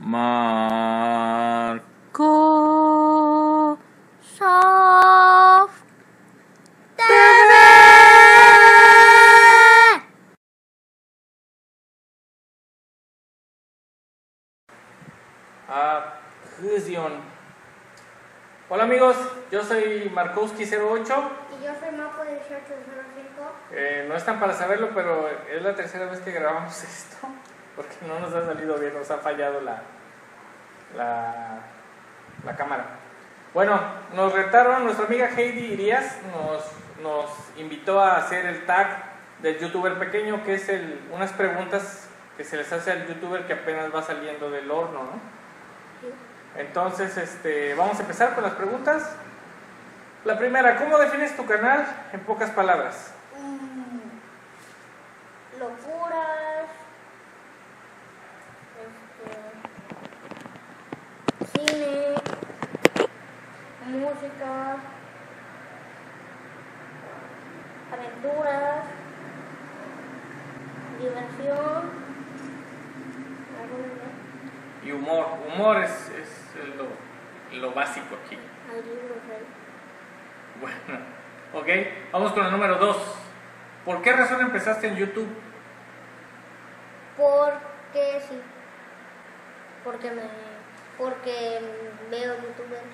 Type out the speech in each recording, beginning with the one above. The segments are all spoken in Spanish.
Marco Soft TV. Hola amigos, yo soy Markowski08. Y yo soy Mapo 1805. No están para saberlo, pero es la tercera vez que grabamos esto, porque no nos ha salido bien, nos ha fallado la cámara. Bueno, nos retaron, nuestra amiga Heidi Irías nos invitó a hacer el tag del youtuber pequeño, que es unas preguntas que se les hace al youtuber que apenas va saliendo del horno, ¿no? Sí. Entonces, vamos a empezar con las preguntas. La primera, ¿cómo defines tu canal en pocas palabras? Locuras. Cine. Música. Aventuras. Diversión. Y humor. Humor es lo básico aquí. Hay libros ahí. Bueno, ok, vamos con el número 2. ¿Por qué razón empezaste en YouTube? Porque sí. Porque veo youtubers.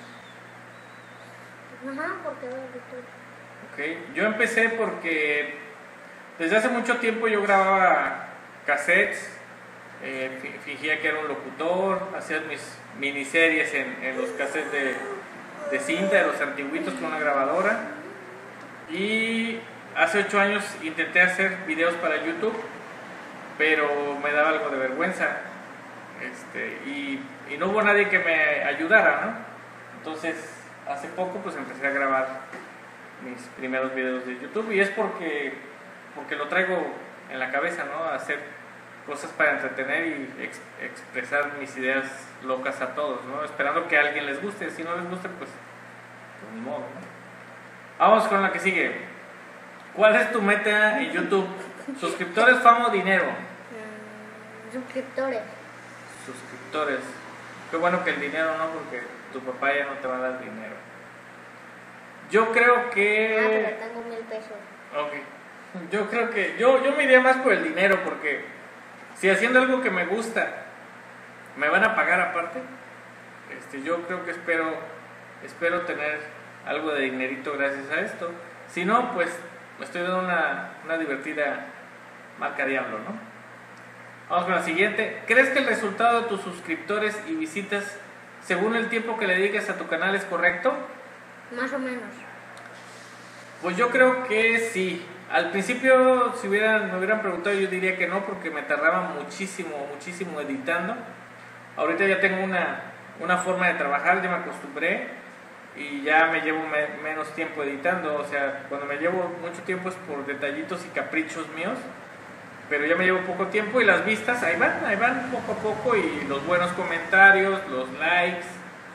Ajá, porque veo youtubers. Ok, yo empecé porque desde hace mucho tiempo yo grababa cassettes, fingía que era un locutor, hacía mis miniseries en los cassettes de cinta, de los antiguitos con una grabadora. Y hace 8 años intenté hacer videos para YouTube, pero me daba algo de vergüenza, y no hubo nadie que me ayudara, ¿no? Entonces hace poco pues empecé a grabar mis primeros videos de YouTube, y es porque lo traigo en la cabeza, ¿no? Hacer cosas para entretener y expresar mis ideas locas a todos, ¿no? Esperando que a alguien les guste. Si no les gusta, pues ni modo, ¿no? Vamos con la que sigue. ¿Cuál es tu meta en YouTube? ¿Suscriptores, fama o dinero? Suscriptores. Suscriptores. Qué bueno que el dinero no, porque tu papá ya no te va a dar dinero. Yo creo que... pero tengo 1000 pesos. Ok. Yo creo que... Yo me iría más por el dinero, porque si haciendo algo que me gusta me van a pagar aparte, yo creo que espero tener algo de dinerito gracias a esto. Si no, pues me estoy dando una divertida marca diablo, ¿no? Vamos con la siguiente. ¿Crees que el resultado de tus suscriptores y visitas según el tiempo que le dediques a tu canal es correcto? Más o menos. Pues yo creo que sí. Al principio, si me hubieran preguntado, yo diría que no, porque me tardaba muchísimo editando. Ahorita ya tengo una forma de trabajar, ya me acostumbré y ya me llevo menos tiempo editando. O sea, cuando me llevo mucho tiempo es por detallitos y caprichos míos, pero ya me llevo poco tiempo y las vistas ahí van poco a poco, y los buenos comentarios, los likes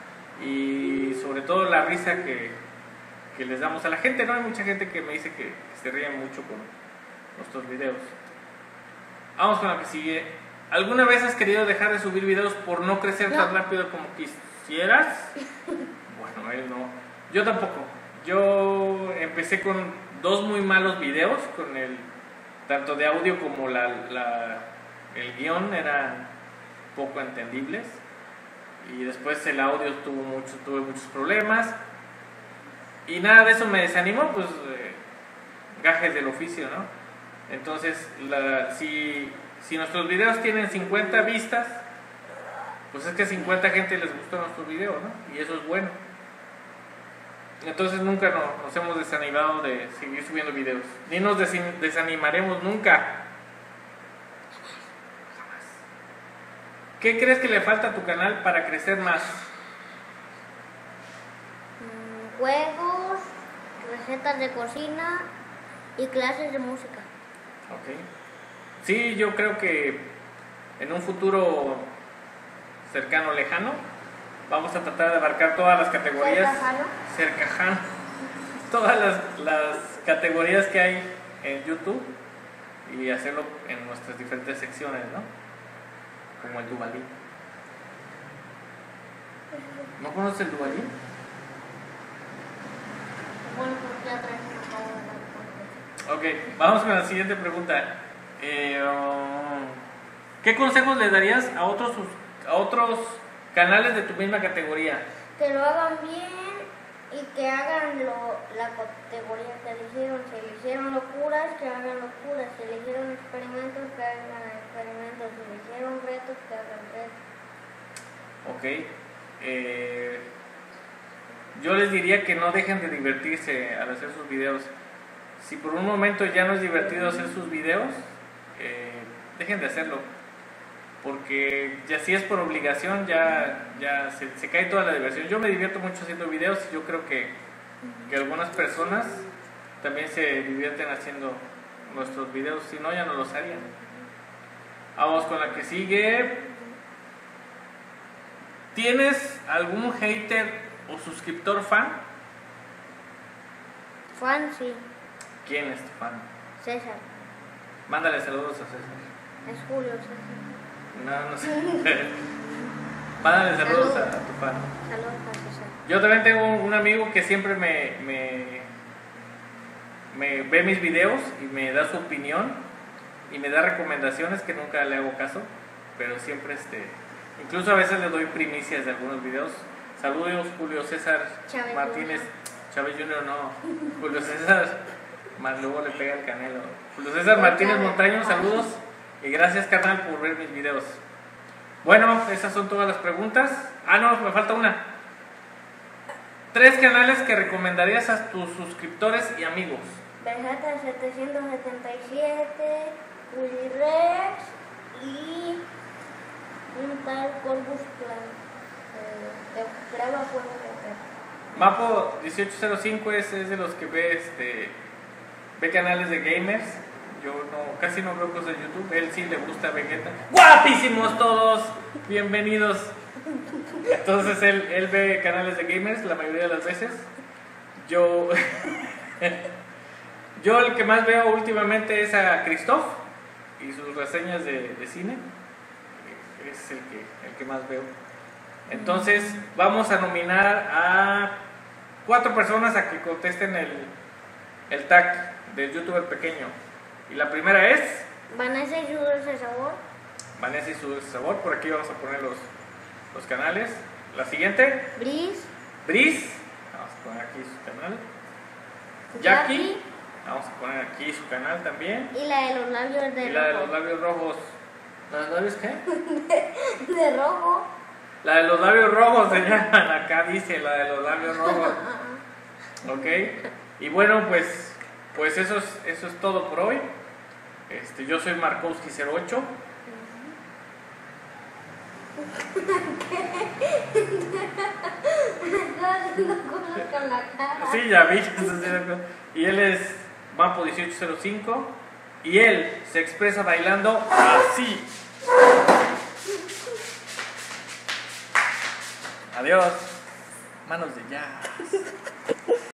y sobre todo la risa que les damos a la gente, ¿no? Hay mucha gente que me dice que se ríe mucho con nuestros videos. Vamos con la que sigue. ¿Alguna vez has querido dejar de subir videos por no crecer tan rápido como quisieras? Bueno, él no. Yo tampoco. Yo empecé con 2 muy malos videos, con tanto de audio como el guión eran poco entendibles, y después el audio tuve muchos problemas, y nada de eso me desanimó, pues gajes del oficio, ¿no? Entonces, si nuestros videos tienen 50 vistas, pues es que 50 gente les gustó nuestro video, ¿no? Y eso es bueno. Entonces nunca nos hemos desanimado de seguir subiendo videos, ni nos desanimaremos nunca. Jamás. ¿Qué crees que le falta a tu canal para crecer más? Juegos, recetas de cocina y clases de música. Ok. Sí, yo creo que en un futuro cercano, lejano, vamos a tratar de abarcar todas las categorías. Cercajano. Todas las categorías que hay en YouTube, y hacerlo en nuestras diferentes secciones, ¿no? Como el Duvalín. ¿No conoces el Duvalín? Bueno, pues ya traes una palabra. Ok, vamos con la siguiente pregunta. ¿Qué consejos le darías a otros canales de tu misma categoría? Que lo hagan bien y que hagan la categoría que eligieron. Si eligieron locuras, que hagan locuras. Si eligieron experimentos, que hagan experimentos. Si eligieron retos, que hagan retos. Ok. Yo les diría que no dejen de divertirse al hacer sus videos. Si por un momento ya no es divertido hacer sus videos, dejen de hacerlo. Porque ya si es por obligación, ya se cae toda la diversión. Yo me divierto mucho haciendo videos y yo creo que algunas personas también se divierten haciendo nuestros videos, si no ya no los harían. Vamos con la que sigue. ¿Tienes algún hater o suscriptor fan? Fan, sí. ¿Quién es tu fan? César. Mándale saludos a César. Es Julio César. No sé. Mándale saludos a tu fan. Saludos a César. Yo también tengo un amigo que siempre me ve mis videos y me da su opinión y me da recomendaciones que nunca le hago caso, pero siempre incluso a veces le doy primicias de algunos videos. Saludos Julio César Chávez Martínez, Chávez Junior no, Julio César, más luego le pega el canelo. Julio César Martínez Montaño, saludos y gracias carnal por ver mis videos. Bueno, esas son todas las preguntas. No, me falta una. 3 canales que recomendarías a tus suscriptores y amigos. Vegeta 777, Rex y un tal Corvus Clan. De prueba puedo meter. Mapo 1805 es de los que ve canales de gamers. Yo casi no veo cosas de YouTube. Él sí le gusta Vegeta. ¡Guapísimos todos! Bienvenidos. Entonces él ve canales de gamers la mayoría de las veces. Yo el que más veo últimamente es a Christoph y sus reseñas de cine. Es el que más veo. Entonces vamos a nominar a 4 personas a que contesten el tag del youtuber pequeño. Y la primera es Vanessa y su dulce sabor. Vanessa y su dulce sabor. Por aquí vamos a poner los canales. La siguiente, Brice. Brice. Vamos a poner aquí su canal. Jackie. Vamos a poner aquí su canal también. Y la de los labios Y la de los labios rojos. ¿La de los labios qué? de rojo. La de los labios rojos se llaman. Acá dice la de los labios rojos. Ok. Y bueno, pues eso es todo por hoy. Yo soy Markowski08. Con la cara. Sí, ya vi. Y él es Mapo1805. Y él se expresa bailando así. Adiós. Manos de jazz.